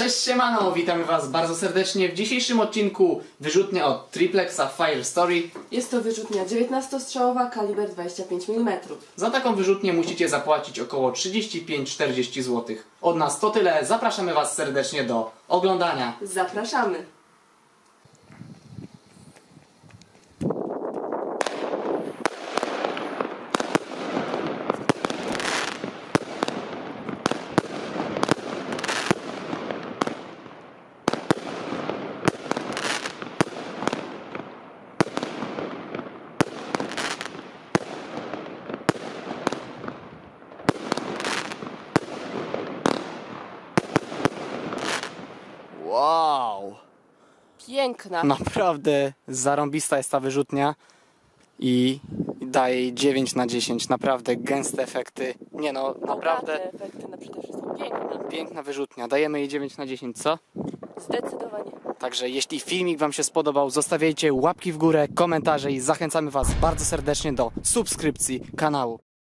Cześć, siemano, witamy was bardzo serdecznie w dzisiejszym odcinku wyrzutnia od Triplexa Fire Story. Jest to wyrzutnia 19-strzałowa, kaliber 25 mm. Za taką wyrzutnię musicie zapłacić około 35-40 zł. Od nas to tyle, zapraszamy was serdecznie do oglądania. Zapraszamy! Wow! Piękna! Naprawdę zarąbista jest ta wyrzutnia i daje jej 9 na 10. Naprawdę gęste efekty. Nie no, naprawdę Bogate efekty, no przede wszystkim piękna. piękna wyrzutnia. Dajemy jej 9 na 10, co? Zdecydowanie. Także jeśli filmik wam się spodobał, zostawiajcie łapki w górę, komentarze i zachęcamy was bardzo serdecznie do subskrypcji kanału.